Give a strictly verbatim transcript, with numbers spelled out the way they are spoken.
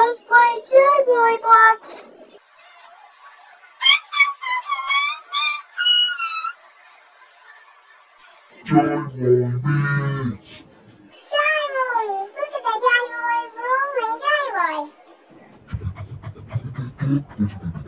Let's play Joy Boy Blocks. Joy Boy Beats. Joy Boy, look at the Joy Boy rolling Joy Boy.